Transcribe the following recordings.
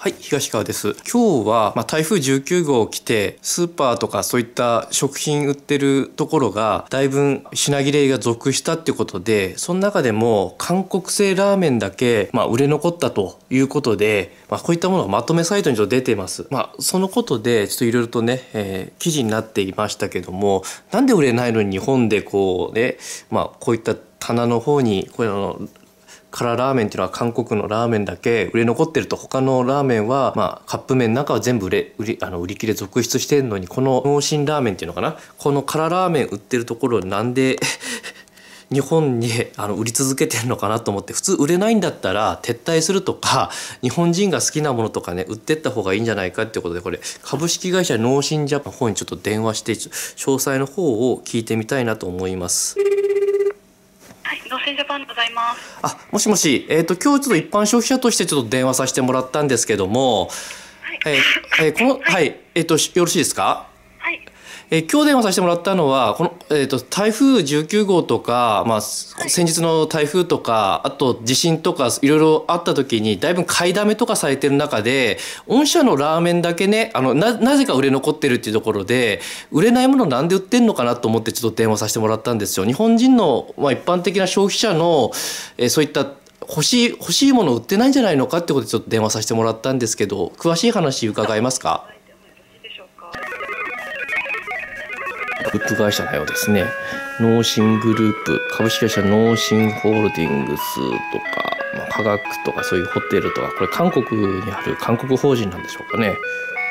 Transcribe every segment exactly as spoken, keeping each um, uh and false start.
はい、東川です。今日は、まあ、台風じゅうきゅうごう来て、スーパーとかそういった食品売ってるところが、だいぶ品切れが続したっていうことで、その中でも韓国製ラーメンだけ、まあ、売れ残ったということで、まあ、こういったものがまとめサイトにちょっと出ています。まあ、そのことで、ちょっといろいろとね、えー、記事になっていましたけども、なんで売れないのに日本でこうね、まあ、こういった棚の方に、こういうの、辛ラーメンっていうのは韓国のラーメンだけ売れ残ってると、他のラーメンは、まあ、カップ麺の中は全部売れ売りあの売り切れ続出してるのに、この農心ラーメンっていうのかな、この辛ラーメン売ってるところなんで日本にあの売り続けてるのかなと思って、普通売れないんだったら撤退するとか、日本人が好きなものとかね売ってった方がいいんじゃないかっていうことで、これ株式会社農心ジャパンの方にちょっと電話して詳細の方を聞いてみたいなと思います。 農心ジャパンでございます。 あ、もしもし、えっと今日ちょっと一般消費者としてちょっと電話させてもらったんですけども、はい、えー、この、はい、はい、えっとよろしいですか？ はい。 えー、今日電話させてもらったのは、この、えー、と台風じゅうきゅうごうとか、まあ、先日の台風とか、あと地震とかいろいろあった時にだいぶ買いだめとかされてる中で、御社のラーメンだけね、あの な, なぜか売れ残ってるっていうところで、売れないものなんで売ってんのかなと思ってちょっと電話させてもらったんですよ。日本人の、まあ、一般的な消費者の、えー、そういった欲しい欲しいもの売ってないんじゃないのかってことでちょっと電話させてもらったんですけど、詳しい話伺えますか？グループ会社のようですね。農心グループ、株式会社農心ホールディングスとか、まあ、科学とかそういうホテルとか、これ韓国にある韓国法人なんでしょうかね。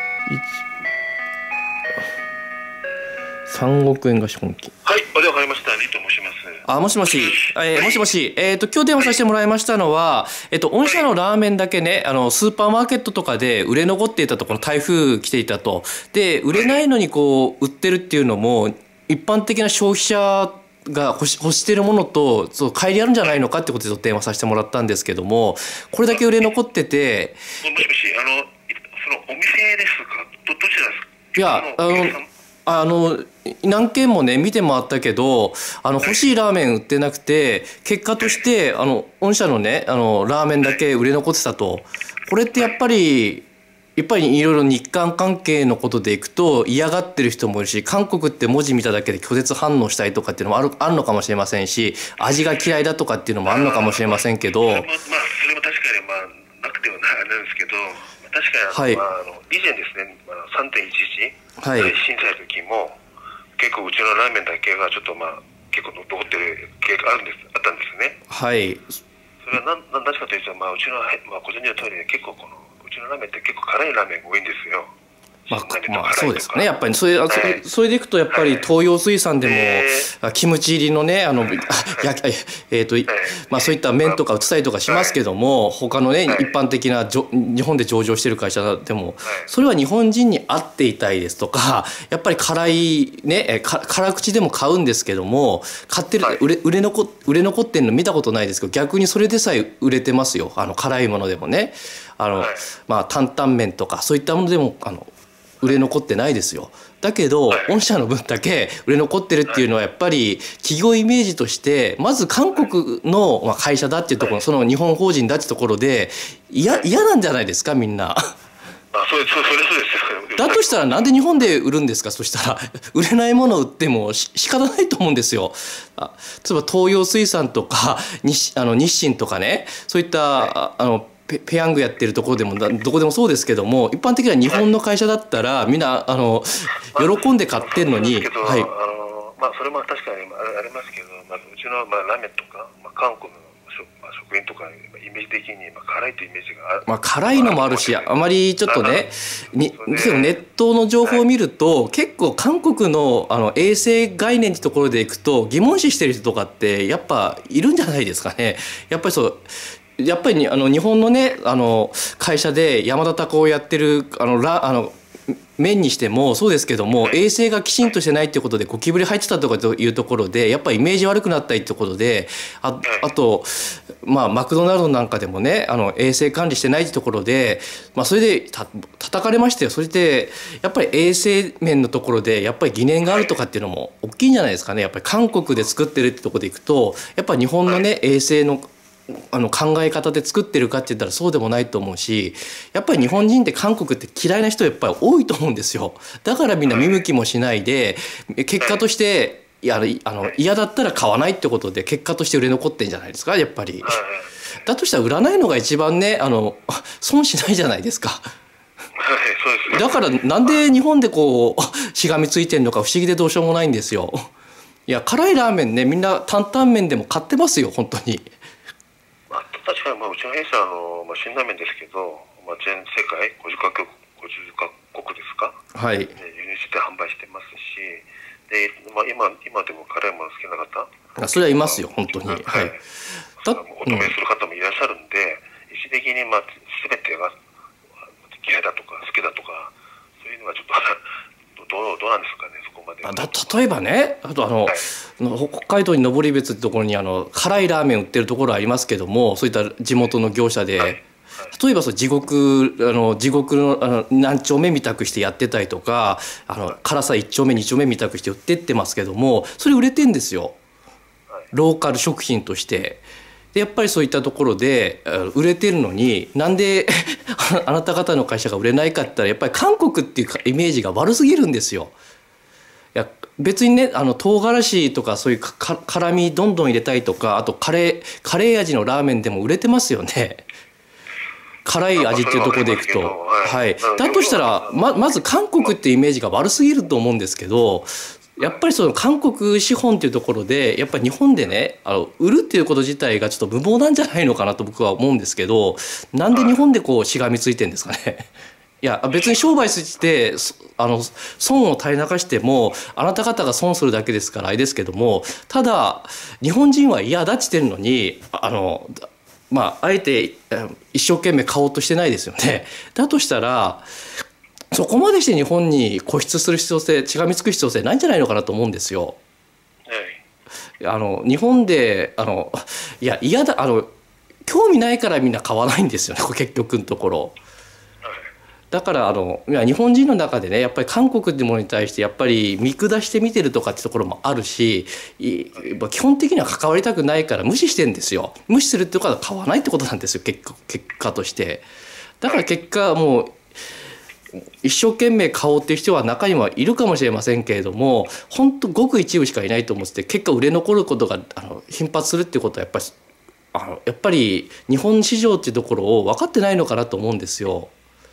さんおくえんが資本金。 はい、お電話かかりました。リと申します。 あ、もしもし、えー、もしもし、えっと、今日電話させてもらいましたのは、えっと、御社のラーメンだけね、あの、スーパーマーケットとかで売れ残っていたと、この台風来ていたと。で、売れないのにこう、売ってるっていうのも、一般的な消費者が欲し、欲してるものと、そう、乖離あるんじゃないのかってことで電話させてもらったんですけども、これだけ売れ残ってて。 もしもし、あの、そのお店ですか？ど、どちらですか？ いや、あの、あの何軒もね見て回ったけど、あの欲しいラーメン売ってなくて、結果としてあの御社のねあのラーメンだけ売れ残ってたと。これってやっぱりやっぱりいろいろ日韓関係のことでいくと嫌がってる人もいるし、韓国って文字見ただけで拒絶反応したりとかっていうのもあるあるのかもしれませんし、味が嫌いだとかっていうのもあるのかもしれませんけど、 まあ、まあ、それも確かにまあなくてはないんですけど、確かに、はい、まあ、あの以前ですね、まあ、さんてんいちいち、はい、震災の時も結構うちのラーメンだけがちょっとまあ結構残ってる経過があるんですあったんですね。 はい。 それは何何かというと、まあうちの、まあ、ご存知の通りで結構このうちのラーメンって結構辛いラーメンが多いんですよ。 まあ、まあ、そうですね。やっぱりそれ、はい、それでいくとやっぱり東洋水産でも、はい、キムチ入りのねあの、はい、やえっ、ー、と、はい、まあそういった麺とか売ってたりとかしますけども、はい、他のね、はい、一般的なじょ日本で上場してる会社でも、はい、それは日本人に合っていたいですとか、やっぱり辛いね辛口でも買うんですけども、買ってる、はい、売れ売れ残売れ残ってるの見たことないですけど、逆にそれでさえ売れてますよ。あの辛いものでもね、あの、はい、まあ担々麺とかそういったものでもあの売れ残ってないですよ。だけど御社の分だけ売れ残ってるっていうのはやっぱり企業イメージとして、まず韓国の会社だっていうところ、その日本法人だっていうところで嫌なんじゃないですか、みんな。 あ、そうです、それそうです。 だとしたらなんで日本で売るんですか。そしたら売れないものを売ってもし仕方ないと思うんですよ。あ、例えば東洋水産とか日あの日清とかね、そういったあのペ, ペヤングやってるところでもどこでもそうですけども、一般的には日本の会社だったらみんなあの喜んで買ってるのに、はい、 あのまあそれも確かにありますけど、まあ、うちのまあラーメンとか、まあ、韓国の食、まあ、食品とかイメージ的にまあ辛いというイメージがある。まあ辛いのもあるし、あまりちょっとね、にでもネットの情報を見ると、はい、結構韓国のあの衛生概念ってところでいくと疑問視してる人とかってやっぱいるんじゃないですかね。やっぱりそう。やっぱりあの日本のねあの会社で山田隆夫をやってるあのラあの麺にしてもそうですけども、衛生がきちんとしてないっていうことでゴキブリ入ってたとかというところでやっぱりイメージ悪くなったりってことで、ああとまあマクドナルドなんかでもねあの衛生管理してないってところで、まあそれでた叩かれましたよ。それでやっぱり衛生面のところでやっぱり疑念があるとかっていうのも大きいんじゃないですかね。やっぱり韓国で作ってるってところでいくと、やっぱり日本のね衛生のあの考え方で作ってるかって言ったらそうでもないと思うし、やっぱり日本人って韓国って嫌いな人やっぱり多いと思うんですよ。だからみんな見向きもしないで、結果としていやあの嫌だったら買わないってことで結果として売れ残ってんじゃないですか、やっぱり。だとしたら売らないのが一番ね、あの損しないじゃないですか。だからなんで日本でこうしがみついてんのか不思議でどうしようもないんですよ。いや辛いラーメンね、みんな担々麺でも買ってますよ本当に。 まあ、確かに、まあ、うちの弊社あの、まあ、辛ラーメンですけど、まあ、全世界ごじゅっかこくごじゅっかこくですか、 はい、輸入して販売してますし、で、まあ、今今でも辛いもの好きな方、 あそれはいますよ本当に。はい、 はい、お止めする方もいらっしゃるんで、うん、一時的に、まあ、全てが嫌いだとか好きだとかそういうのはちょっとどうどうなんですかね、そこまで。 だ例えばね、あとあの、はい、北海道に登別ってところにあの辛いラーメン売ってるところありますけども、そういった地元の業者で、はいはい、例えばそう地獄あの地獄のあの何丁目みたくしてやってたりとか、あの辛さいっ丁目に丁目みたくして売ってってますけども、それ売れてんですよ、はい、ローカル食品として。でやっぱりそういったところで売れてるのに、なんであなた方の会社が売れないかって言ったら、やっぱり韓国っていうイメージが悪すぎるんですよ。いや別にね、あの唐辛子とかそういうか辛みどんどん入れたいとか、あとカレーカレー味のラーメンでも売れてますよね。辛い味っていうところでいくと、はい、だとしたら ま, まず韓国っていうイメージが悪すぎると思うんですけど、やっぱりその韓国資本っていうところでやっぱり日本でね、あの売るっていうこと自体がちょっと無謀なんじゃないのかなと僕は思うんですけど、なんで日本でこうしがみついてんですかね。いや別に商売してあの損を垂れ流してもあなた方が損するだけですからあれですけども、ただ日本人は嫌だっちてるのに、あのまああえて一生懸命買おうとしてないですよね。だとしたらそこまでして日本に固執する必要性、しがみつく必要性ないんじゃないのかなと思うんですよ。はい、あの日本であのいや嫌だ、あの興味ないからみんな買わないんですよね、結局のところ。だからあのいや日本人の中でね、やっぱり韓国っていうものに対してやっぱり見下して見てるとかってところもあるし、基本的には関わりたくないから無視してんですよ。無視するってことは買わないってことなんですよ、結果、結果として。だから結果もう一生懸命買おうっていう人は中にはいるかもしれませんけれども、本当ごく一部しかいないと思ってて、結果売れ残ることがあの頻発するっていうことはやっぱりあのやっぱり日本市場っていうところを分かってないのかなと思うんですよ。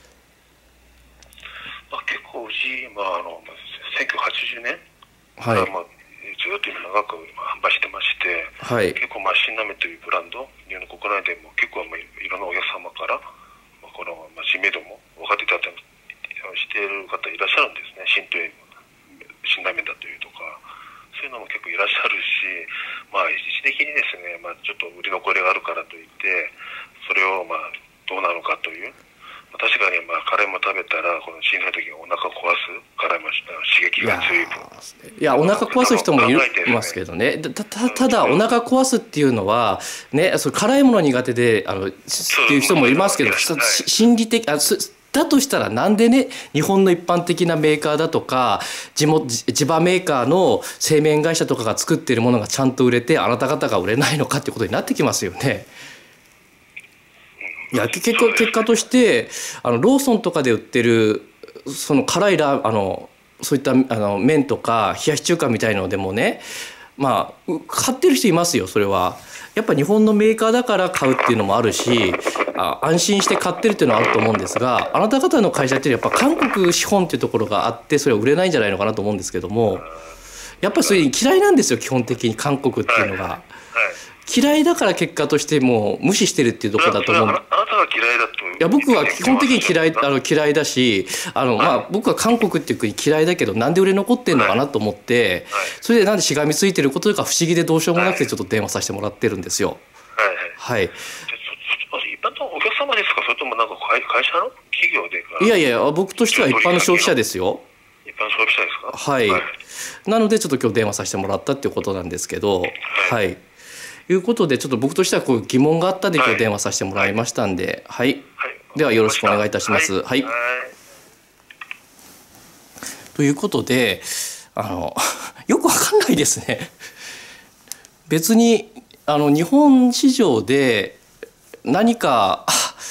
まあ、結構うち、まあ、あのせんきゅうひゃくはちじゅうねんから、 はい、まあ、ずっと今長く販売してまして、はい、結構まあ辛ラーメンというブランド、日本の国内でも結構まあいろんなお客様から、まあ、このまあ知名度も分かっていただいてしている方いらっしゃるんですね。新と辛ラーメンだというとか、そういうのも結構いらっしゃるし、まあ一時的にですね、まあ、ちょっと売り残りがあるからといってそれをまあどうなのかという、まあ、確かにまあカレーも食べたらこの小さい時にお腹壊す、カレーも刺激が強い分、 いやお腹壊す人もいますけどね。た, た, ただお腹壊すっていうのはね、それ辛いもの苦手であのっていう人もいますけど、心理的あだとしたらなんでね、日本の一般的なメーカーだとか地元地場メーカーの製麺会社とかが作っているものがちゃんと売れてあなた方が売れないのかってことになってきますよね。いや結果、結果としてあのローソンとかで売ってるその辛いラあのそういったあの麺とか冷やし中華みたいのでもね、まあ買ってる人いますよ。それはやっぱ日本のメーカーだから買うっていうのもあるし、あ安心して買ってるっていうのはあると思うんですが、あなた方の会社ってやっぱ韓国資本っていうところがあってそれは売れないんじゃないのかなと思うんですけども、やっぱりそれ嫌いなんですよ基本的に韓国っていうのが。嫌いだから結果としてもう無視してるっていうところだと思う。 あなたが嫌いだと。 いや僕は基本的に嫌いあの嫌いだし、あのまあ僕は韓国っていう国嫌いだけどなんで売れ残ってんのかなと思って、それでなんでしがみついてることが不思議でどうしようもなくてちょっと電話させてもらってるんですよ。はい。はい。 一般のお客様ですか、それともなんか会会社の企業でか。 いやいや僕としては一般の消費者ですよ。 一般消費者ですか。 はい。はい、なのでちょっと今日電話させてもらったっていうことなんですけど、はい。はいいうことでちょっと僕としてはこういう疑問があったんで今日電話させてもらいましたんで、はい、はいはい、ではよろしくお願いいたします。はい、はいはい、ということであのよくわかんないですね。別にあの日本市場で何か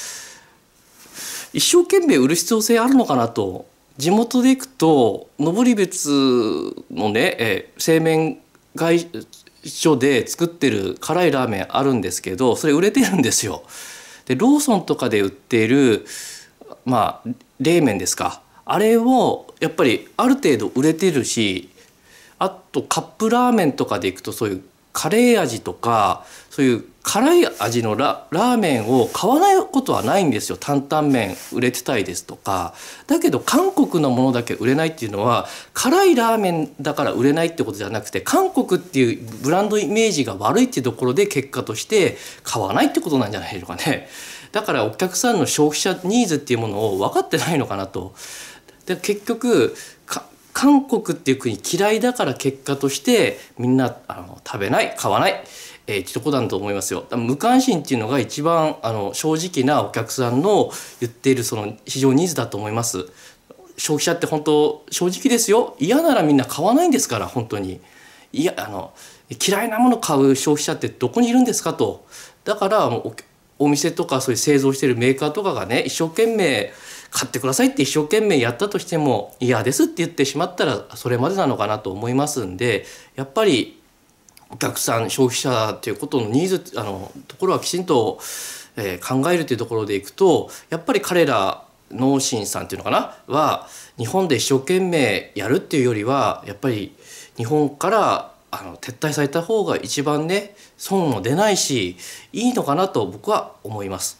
一生懸命売る必要性あるのかなと。地元でいくと登別のね、え製麺会所で作ってる辛いラーメンあるんですけど、それ売れてるんですよ。でローソンとかで売っているまあ冷麺ですか、あれをやっぱりある程度売れてるし、あとカップラーメンとかでいくとそういうカレー味とかそういう辛い味の ラ, ラーメンを買わないことはないんですよ。担々麺売れてたりですとか。だけど韓国のものだけ売れないっていうのは辛いラーメンだから売れないってことじゃなくて、韓国っていうブランドイメージが悪いっていうところで結果として買わないってことなんじゃないでしょうかね。だからお客さんの消費者ニーズっていうものを分かってないのかなと。で結局韓国っていう国嫌いだから結果としてみんなあの食べない買わない、えー、ってとこだと思いますよ。無関心っていうのが一番あの正直なお客さんの言っているその市場ニーズだと思います。消費者って本当正直ですよ。嫌ならみんな買わないんですから。本当にいやあの嫌いなもの買う消費者ってどこにいるんですかと。だからもう お, お店とかそういう製造しているメーカーとかがね、一生懸命買ってくださいって一生懸命やったとしても嫌ですって言ってしまったらそれまでなのかなと思いますんで、やっぱりお客さん消費者ということのニーズあのところはきちんと、えー、考えるというところでいくと、やっぱり彼ら農心さんっていうのかなは日本で一生懸命やるっていうよりはやっぱり日本からあの撤退された方が一番ね損も出ないしいいのかなと僕は思います。